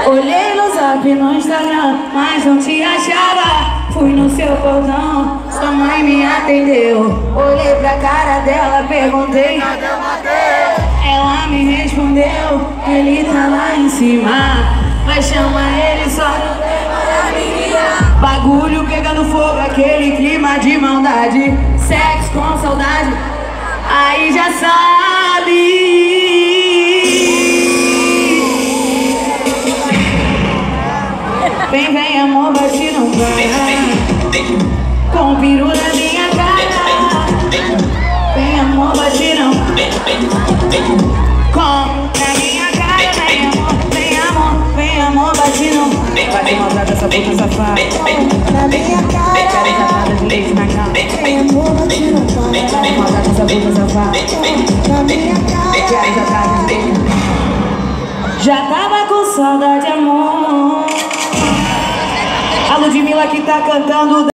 Olhei no zap no Instagram, mas não te achava. Fui no seu portão, sua mãe me atendeu. Olhei pra cara dela, perguntei, ela me respondeu, ele tá lá em cima. Mas chama ele só no tema da menina. Bagulho pegando fogo, aquele clima de maldade. Sexo com saudade, aí já sabe. Vem, vem amor, bate não para. Com o peru na minha cara. Vem amor, bate não. Com na minha cara, vem amor, vem amor, vem amor, bate não. Vai maldade essa boca safada. Na minha cara, quero safada de leite na cara. Vem amor, bate não para. Vai maldade essa boca safada. Na minha cara, quero safada de leite na cara. Já tava com saudade, amor. A Ludmilla que tá cantando.